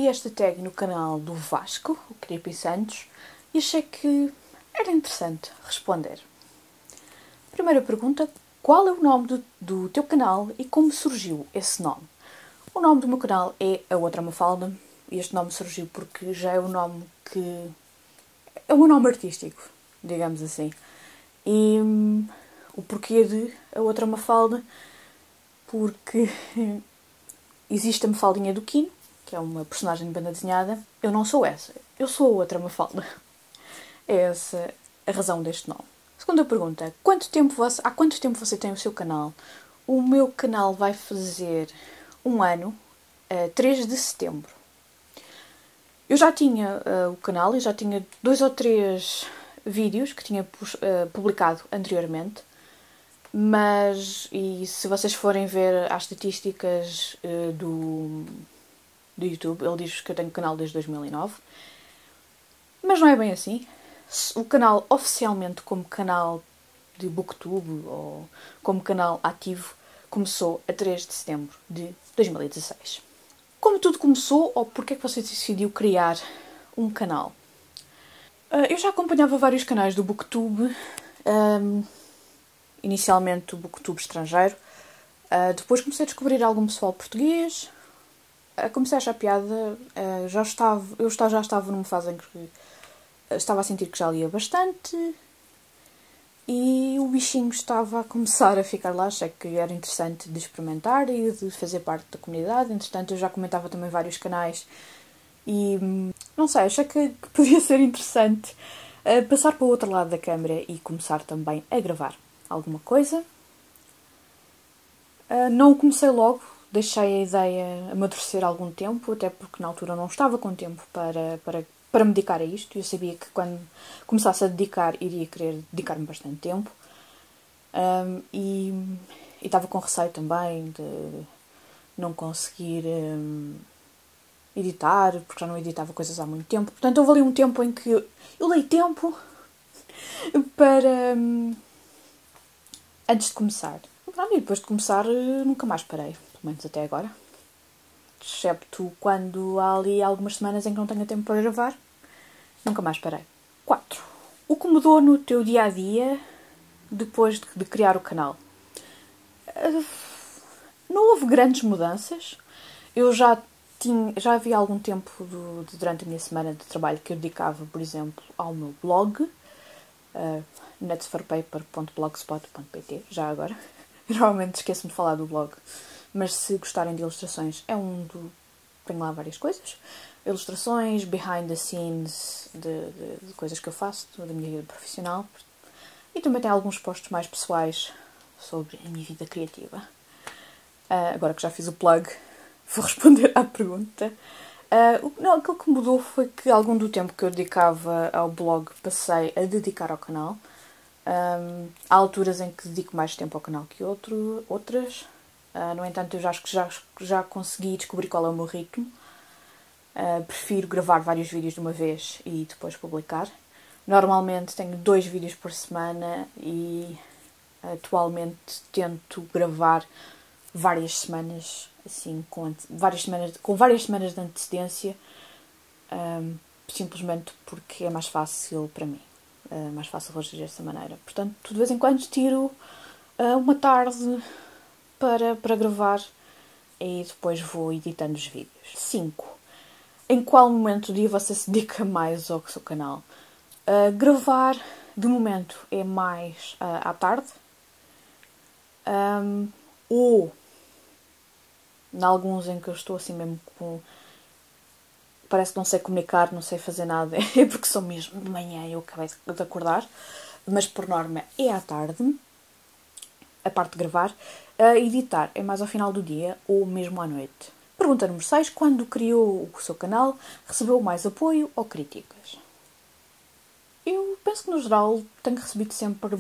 vi esta tag no canal do Vasco, o Creepy Santos, e achei que era interessante responder. Primeira pergunta: qual é o nome do teu canal e como surgiu esse nome? O nome do meu canal é A Outra Mafalda e este nome surgiu porque já é o nome que... é o meu nome artístico, digamos assim. E o porquê de A Outra Mafalda? Porque existe a Mafaldinha do Quino, que é uma personagem de banda desenhada. Eu não sou essa, eu sou a outra Mafalda. É essa a razão deste nome. Segunda pergunta: há quanto tempo você tem o seu canal? O meu canal vai fazer um ano, 3 de setembro. Eu já tinha o canal e já tinha 2 ou 3 vídeos que tinha publicado anteriormente, mas, e se vocês forem ver as estatísticas do YouTube, ele diz que eu tenho canal desde 2009, mas não é bem assim. O canal oficialmente como canal de Booktube ou como canal ativo começou a 3 de setembro de 2016. Como tudo começou, ou porque é que você decidiu criar um canal? Eu já acompanhava vários canais do Booktube, inicialmente o Booktube estrangeiro, depois comecei a descobrir algum pessoal português, comecei a achar piada, eu já estava numa fase em que estava a sentir que já lia bastante e o bichinho estava a começar a ficar lá, achei que era interessante de experimentar e de fazer parte da comunidade. Entretanto, eu já comentava também vários canais e, não sei, achei que podia ser interessante passar para o outro lado da câmara e começar também a gravar alguma coisa. Não comecei logo, deixei a ideia amadurecer algum tempo, até porque na altura não estava com tempo para me dedicar a isto. Eu sabia que quando começasse a dedicar, iria querer dedicar-me bastante tempo. E estava com receio também de não conseguir editar, porque já não editava coisas há muito tempo. Portanto, houve ali um tempo em que eu dei tempo para... antes de começar. E depois de começar, nunca mais parei, pelo menos até agora. Excepto quando há ali algumas semanas em que não tenho tempo para gravar, nunca mais parei. 4. O que mudou no teu dia-a-dia depois de criar o canal? Não houve grandes mudanças. Eu já havia algum tempo durante a minha semana de trabalho que eu dedicava, por exemplo, ao meu blog, nutsforpaper.blogspot.pt, já agora. Eu normalmente esqueço-me de falar do blog, mas se gostarem de ilustrações, tenho lá várias coisas. Ilustrações, behind the scenes de coisas que eu faço, da minha vida profissional. E também tem alguns posts mais pessoais sobre a minha vida criativa. Agora que já fiz o plug, vou responder à pergunta. Aquilo que mudou foi que algum do tempo que eu dedicava ao blog passei a dedicar ao canal. Há alturas em que dedico mais tempo ao canal que outras. No entanto, eu acho que já consegui descobrir qual é o meu ritmo. Prefiro gravar vários vídeos de uma vez e depois publicar. Normalmente tenho 2 vídeos por semana e atualmente tento gravar várias semanas, assim, com várias semanas de antecedência, simplesmente porque é mais fácil para mim. Mais fácil reagir desta maneira. Portanto, de vez em quando tiro uma tarde para gravar e depois vou editando os vídeos. 5. Em qual momento do dia você se dedica mais ao seu canal? Gravar, de momento, é mais à tarde. Ou, em alguns em que eu estou assim mesmo com... parece que não sei comunicar, não sei fazer nada, é porque sou mesmo de manhã e eu acabei de acordar, mas por norma é à tarde, a parte de gravar. Editar é mais ao final do dia ou mesmo à noite. Pergunta número 6. Quando criou o seu canal, recebeu mais apoio ou críticas? Eu penso que no geral tenho recebido sempre...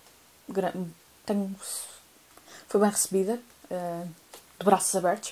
Foi bem recebida, de braços abertos.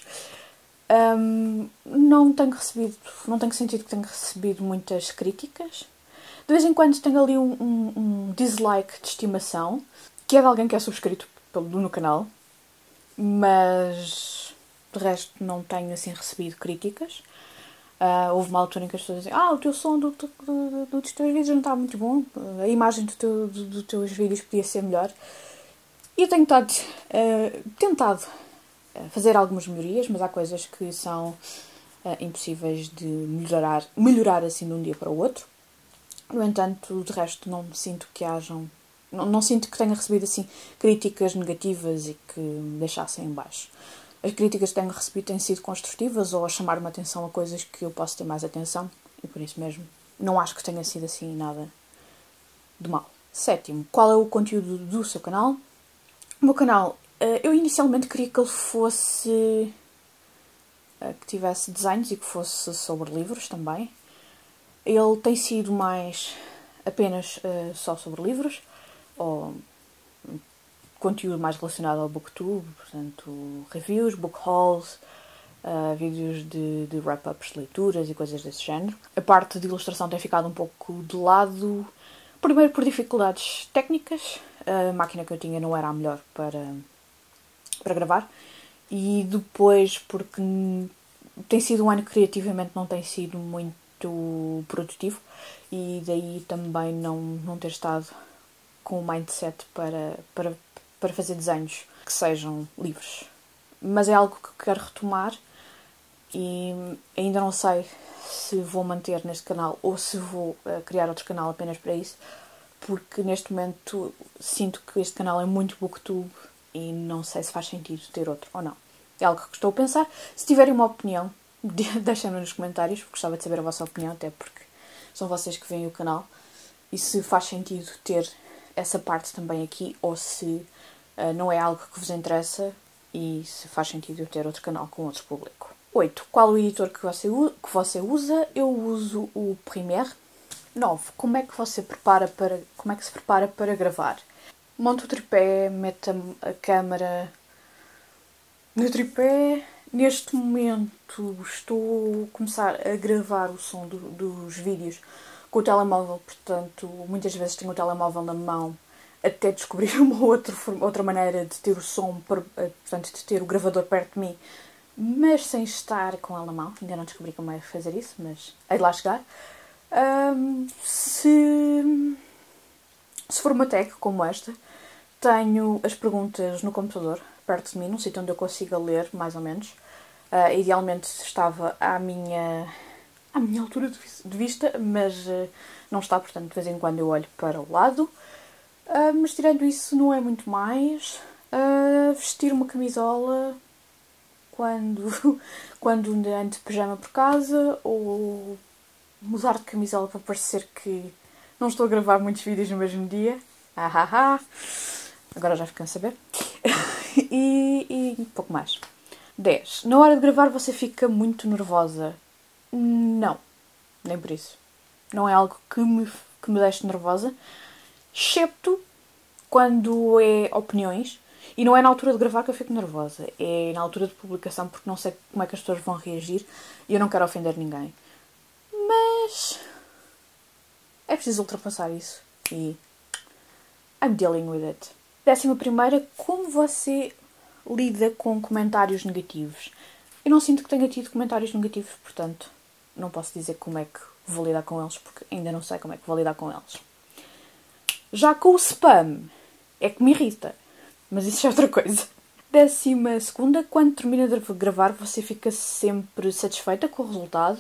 Não tenho sentido que tenho recebido muitas críticas. De vez em quando tenho ali um dislike de estimação, que é de alguém que é subscrito no canal, mas de resto não tenho assim recebido críticas. Houve uma altura em que as pessoas diziam o teu som dos teus vídeos não está muito bom, a imagem dos teus vídeos podia ser melhor. E eu tenho tentado fazer algumas melhorias, mas há coisas que são impossíveis de melhorar assim de um dia para o outro. No entanto, de resto, não sinto que hajam... Não sinto que tenha recebido assim críticas negativas e que me deixassem em baixo. As críticas que tenho recebido têm sido construtivas ou a chamar-me atenção a coisas que eu posso ter mais atenção e por isso mesmo não acho que tenha sido assim nada de mal. Sétimo, qual é o conteúdo do seu canal? O meu canal, eu inicialmente queria que ele fosse... que tivesse desenhos e que fosse sobre livros também. Ele tem sido mais apenas só sobre livros, ou conteúdo mais relacionado ao booktube, portanto, reviews, book hauls, vídeos de wrap-ups de leituras e coisas desse género. A parte de ilustração tem ficado um pouco de lado, primeiro por dificuldades técnicas, a máquina que eu tinha não era a melhor para gravar, e depois porque tem sido um ano que criativamente não tem sido muito produtivo, e daí também não ter estado com o mindset para fazer desenhos que sejam livres. Mas é algo que quero retomar e ainda não sei se vou manter neste canal ou se vou criar outro canal apenas para isso, porque neste momento sinto que este canal é muito booktube e não sei se faz sentido ter outro ou não. É algo que estou a pensar. Se tiverem uma opinião, deixem-me nos comentários, porque gostava de saber a vossa opinião, até porque são vocês que veem o canal, e se faz sentido ter essa parte também aqui, ou se não é algo que vos interessa e se faz sentido eu ter outro canal com outro público. 8. Qual o editor que você usa? Eu uso o Premiere. 9. Como é que se prepara para gravar? Monto o tripé, meto a câmera no tripé. Neste momento estou a começar a gravar o som dos vídeos com o telemóvel, portanto, muitas vezes tenho o telemóvel na mão até descobrir uma outra maneira de ter o som, portanto, de ter o gravador perto de mim, mas sem estar com ele na mão. Ainda não descobri como é fazer isso, mas hei de lá chegar. Se for uma tag como esta, tenho as perguntas no computador, perto de mim, num sítio onde eu consiga ler, mais ou menos. Idealmente estava à minha altura de vista, mas não está, portanto, de vez em quando eu olho para o lado. Mas tirando isso, não é muito mais. Vestir uma camisola quando ando de pijama por casa, ou mudar de camisola para parecer que não estou a gravar muitos vídeos no mesmo dia. Agora já ficam a saber. e um pouco mais. 10. Na hora de gravar você fica muito nervosa? Não, nem por isso. Não é algo que me deixe nervosa, excepto quando é opiniões. E não é na altura de gravar que eu fico nervosa, é na altura de publicação, porque não sei como é que as pessoas vão reagir e eu não quero ofender ninguém. Mas é preciso ultrapassar isso e I'm dealing with it. 11ª, como você lida com comentários negativos? Eu não sinto que tenha tido comentários negativos, portanto, não posso dizer como é que vou lidar com eles, porque ainda não sei como é que vou lidar com eles. Já com o spam, é que me irrita, mas isso é outra coisa. 12ª, quando termina de gravar, você fica sempre satisfeita com o resultado?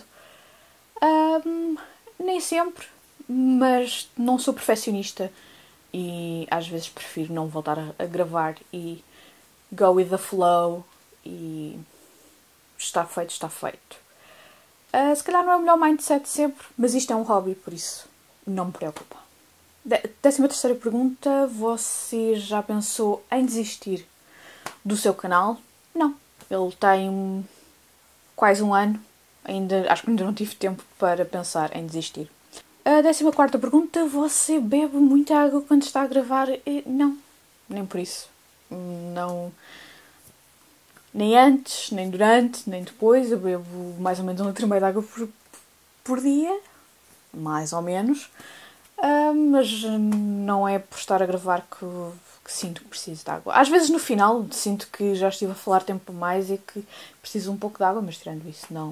Nem sempre, mas não sou perfeccionista e às vezes prefiro não voltar a gravar e go with the flow e está feito, está feito. Se calhar não é o melhor mindset sempre, mas isto é um hobby, por isso não me preocupa. 13ª pergunta, você já pensou em desistir do seu canal? Não, ele tem quase um ano, acho que ainda não tive tempo para pensar em desistir. A 14ª pergunta, você bebe muita água quando está a gravar? Não, nem por isso. Não, nem antes, nem durante, nem depois. Eu bebo mais ou menos 1,5 litro de água por dia, mais ou menos. Mas não é por estar a gravar que sinto que preciso de água. Às vezes no final sinto que já estive a falar tempo mais e que preciso um pouco de água, mas tirando isso, não.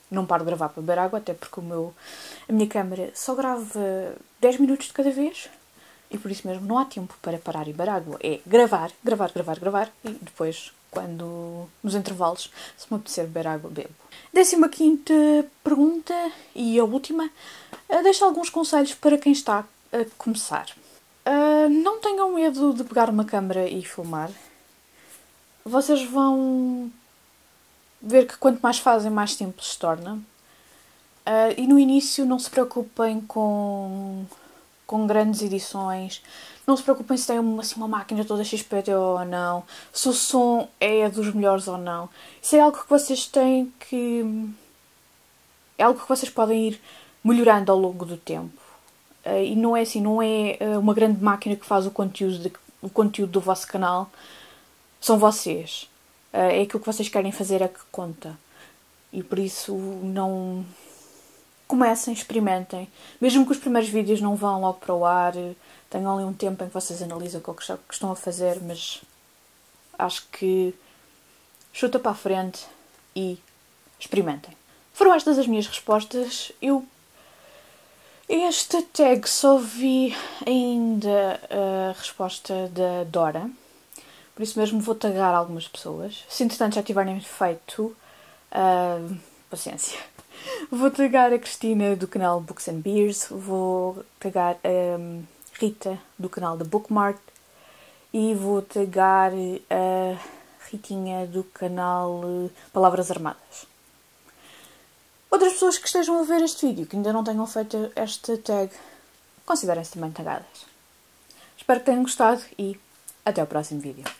não paro de gravar para beber água, até porque a minha câmera só grava 10 minutos de cada vez e por isso mesmo não há tempo para parar e beber água. É gravar e depois, quando nos intervalos, se me apetecer beber água, bebo. 15ª pergunta e a última. Deixo alguns conselhos para quem está a começar. Não tenham medo de pegar uma câmera e filmar. Vocês vão ver que quanto mais fazem, mais simples se torna. E no início não se preocupem com grandes edições. Não se preocupem se têm uma máquina toda XPTO ou não. Se o som é dos melhores ou não. Isso é algo que vocês têm que... É algo que vocês podem ir melhorando ao longo do tempo. E não é assim, não é uma grande máquina que faz o conteúdo do vosso canal. São vocês. É aquilo que vocês querem fazer é que conta. E por isso não... Comecem, experimentem. Mesmo que os primeiros vídeos não vão logo para o ar, tenham ali um tempo em que vocês analisam o que estão a fazer, mas acho que chuta para a frente e experimentem. Foram estas as minhas respostas. Este tag só vi ainda a resposta da Dora. Por isso mesmo vou tagar algumas pessoas. Se entretanto já tiverem feito, paciência. Vou tagar a Cristina do canal Books and Beers. Vou tagar a Rita do canal da Bookmark. E vou tagar a Ritinha do canal Palavras Armadas. Outras pessoas que estejam a ver este vídeo, que ainda não tenham feito esta tag, considerem-se também tagadas. Espero que tenham gostado e até ao próximo vídeo.